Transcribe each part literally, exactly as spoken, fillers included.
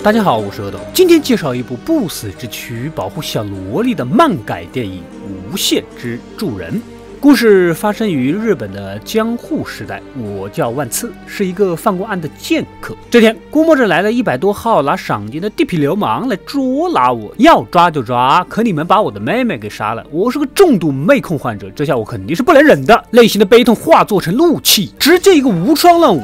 大家好，我是阿斗，今天介绍一部不死之躯保护小萝莉的漫改电影《无限之助人》。故事发生于日本的江户时代，我叫万次，是一个犯过案的剑客。这天，估摸着来了一百多号拿赏金的地痞流氓来捉拿我，要抓就抓，可你们把我的妹妹给杀了，我是个重度妹控患者，这下我肯定是不能忍的。内心的悲痛化作成怒气，直接一个无双乱舞。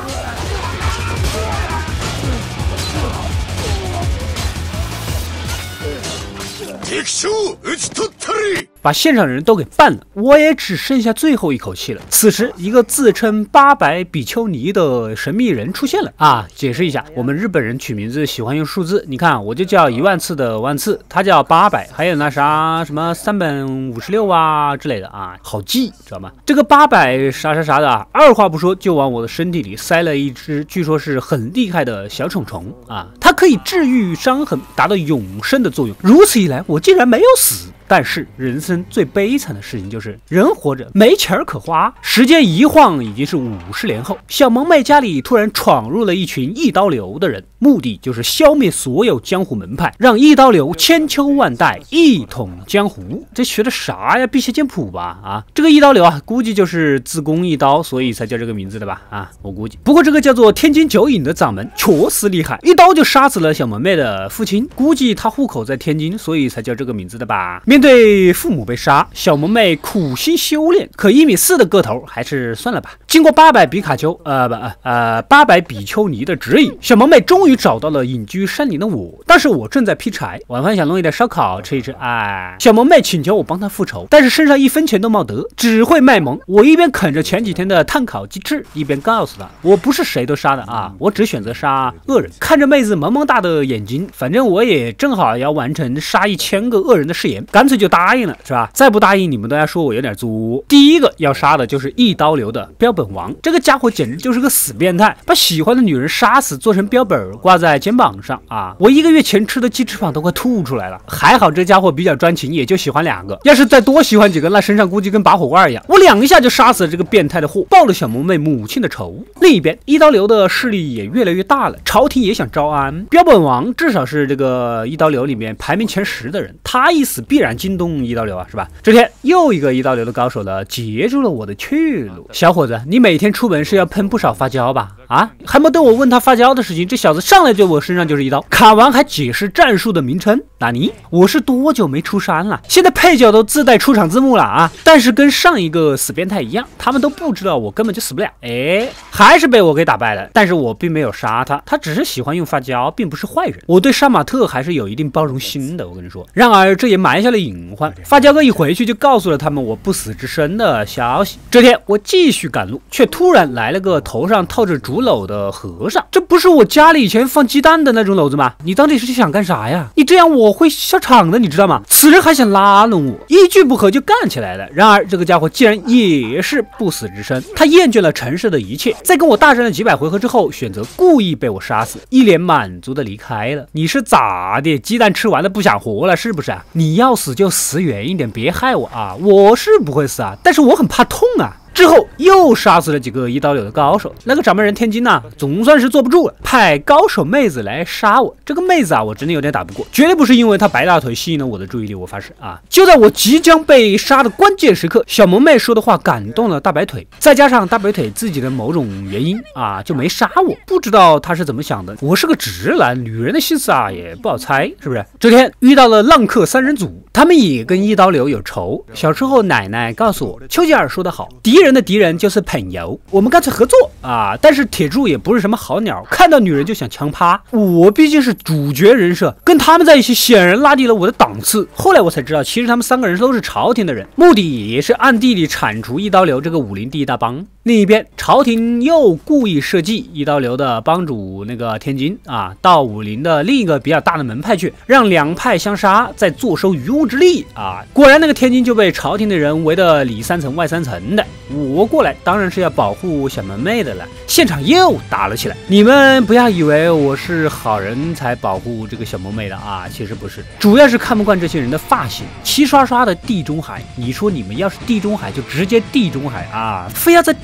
把现场人都给办了，我也只剩下最后一口气了。此时，一个自称八百比丘尼的神秘人出现了啊！解释一下，我们日本人取名字喜欢用数字，你看我就叫一万次的万次，他叫八百，还有那啥什么三本五十六啊之类的啊，好记，知道吗？这个八百啥啥啥的啊，二话不说就往我的身体里塞了一只，据说是很厉害的小虫虫啊，它可以治愈伤痕，达到永生的作用。如此一来，我竟然没有死。但是人生最悲惨的事情就是人活着没钱可花。时间一晃已经是五十年后，小萌妹家里突然闯入了一群一刀流的人，目的就是消灭所有江湖门派，让一刀流千秋万代一统江湖。这学的啥呀？辟邪剑谱吧？啊，这个一刀流啊，估计就是自宫一刀，所以才叫这个名字的吧？啊，我估计。不过这个叫做天津九隐的掌门确实厉害，一刀就杀死了小萌妹的父亲，估计他户口在天津，所以才叫这个名字的吧？面对父母被杀，小萌妹苦心修炼，可一米四的个头还是算了吧。经过八百比卡丘，呃不呃八百比丘尼的指引，小萌妹终于找到了隐居山林的我。当时我正在劈柴，晚饭想弄一点烧烤吃一吃。哎，小萌妹请求我帮她复仇，但是身上一分钱都没得，只会卖萌。我一边啃着前几天的炭烤鸡翅，一边告诉她，我不是谁都杀的啊，我只选择杀恶人。看着妹子萌萌大的眼睛，反正我也正好要完成杀一千个恶人的誓言，干脆就答应了，是吧？再不答应，你们都要说我有点作。第一个要杀的就是一刀流的标本王，这个家伙简直就是个死变态，把喜欢的女人杀死，做成标本挂在肩膀上啊！我一个月前吃的鸡翅膀都快吐出来了。还好这家伙比较专情，也就喜欢两个，要是再多喜欢几个，那身上估计跟拔火罐一样。我两一下就杀死了这个变态的货，报了小萌妹母亲的仇。另一边，一刀流的势力也越来越大了，朝廷也想招安。标本王至少是这个一刀流里面排名前十的人，他一死必然惊动一刀流啊，是吧？这天又一个一刀流的高手呢，截住了我的去路。小伙子，你每天出门是要喷不少发胶吧？啊，还没等我问他发胶的事情，这小子上来就我身上就是一刀，砍完还解释战术的名称。纳尼？我是多久没出山了？现在配角都自带出场字幕了啊！但是跟上一个死变态一样，他们都不知道我根本就死不了。哎，还是被我给打败了。但是我并没有杀他，他只是喜欢用发胶，并不是坏人。我对杀马特还是有一定包容心的，我跟你说。然而这也埋下了隐患。发胶哥一回去就告诉了他们我不死之身的消息。这天我继续赶路，却突然来了个头上套着竹篓的和尚。这不是我家里以前放鸡蛋的那种篓子吗？你到底是想干啥呀？你这样我会笑场的，你知道吗？此人还想拉拢我，一句不合就干起来了。然而这个家伙竟然也是不死之身，他厌倦了尘世的一切，在跟我大战了几百回合之后，选择故意被我杀死，一脸满足的离开了。你是咋的？鸡蛋吃完了不想活了是不是啊？你要死就死远一点，别害我啊！我是不会死啊，但是我很怕痛啊。之后又杀死了几个一刀流的高手，那个掌门人天津呐、啊，总算是坐不住了，派高手妹子来杀我。这个妹子啊，我真的有点打不过，绝对不是因为她白大腿吸引了我的注意力，我发誓啊！就在我即将被杀的关键时刻，小萌妹说的话感动了大白腿，再加上大白腿自己的某种原因啊，就没杀我。不知道她是怎么想的，我是个直男，女人的心思啊也不好猜，是不是？这天遇到了浪客三人组，他们也跟一刀流有仇。小时候奶奶告诉我，丘吉尔说得好，敌人的敌人就是朋友，我们干脆合作啊！但是铁柱也不是什么好鸟，看到女人就想强趴。我毕竟是主角人设，跟他们在一起显然拉低了我的档次。后来我才知道，其实他们三个人都是朝廷的人，目的也是暗地里铲除一刀流这个武林第一大帮。另一边，朝廷又故意设计一刀流的帮主那个天津啊，到武林的另一个比较大的门派去，让两派相杀，再坐收渔翁之利啊！果然，那个天津就被朝廷的人围得里三层外三层的。我过来当然是要保护小萌妹的了，现场又打了起来。你们不要以为我是好人才保护这个小萌妹的啊，其实不是，主要是看不惯这些人的发型，齐刷刷的地中海。你说你们要是地中海就直接地中海啊，非要在地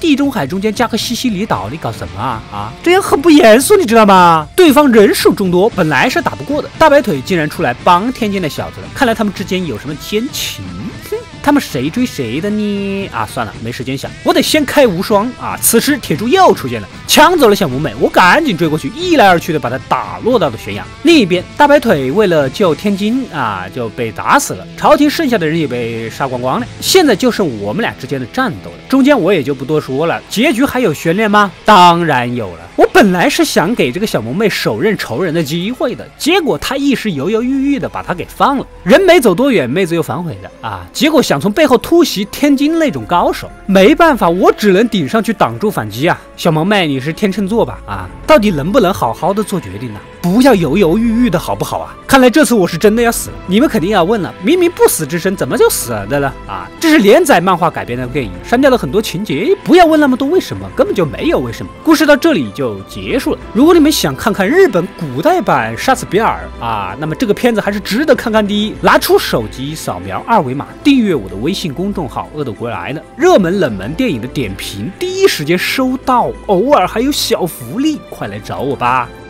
地中海中间加个西西里岛，你搞什么啊？啊，这样很不严肃，你知道吗？对方人数众多，本来是打不过的，大白腿竟然出来帮天津的小子了，看来他们之间有什么奸情。哼，他们谁追谁的呢？啊，算了，没时间想，我得先开无双啊！此时铁柱又出现了，抢走了小萌妹，我赶紧追过去，一来二去的把他打落到了悬崖。另一边，大白腿为了救天津啊，就被打死了，朝廷剩下的人也被杀光光了。现在就剩我们俩之间的战斗了，中间我也就不多说了。结局还有悬念吗？当然有了。我本来是想给这个小萌妹手刃仇人的机会的，结果她一时犹犹豫豫的把她给放了。人没走多远，妹子又反悔了啊！结果想从背后突袭天津那种高手，没办法，我只能顶上去挡住反击啊！小萌妹，你是天秤座吧？啊，到底能不能好好的做决定呢？不要犹犹豫豫的好不好啊？看来这次我是真的要死了。你们肯定要问了，明明不死之身怎么就死了的了啊？这是连载漫画改编的电影，删掉了很多情节，不要问那么多为什么，根本就没有为什么。故事到这里就结束了。如果你们想看看日本古代版杀死比尔啊，那么这个片子还是值得看看的。拿出手机扫描二维码，订阅我的微信公众号“恶斗归来”的热门冷门电影的点评，第一时间收到，偶尔还有小福利，快来找我吧。